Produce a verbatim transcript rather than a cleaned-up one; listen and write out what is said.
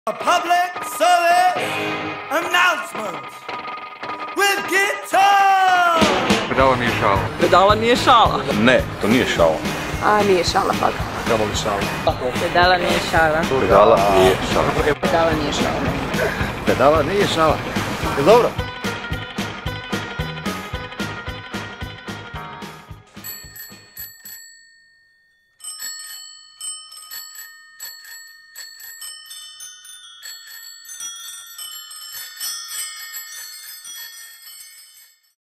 A public service announcement with guitar! Pedala nije šala. Pedala nije šala. Ne, to nije šala. A nije šala pak. Pedala nije šala. Pedala nije šala. Pedala nije šala. Pedala nije šala. Pedala nije šala. Jel dobro?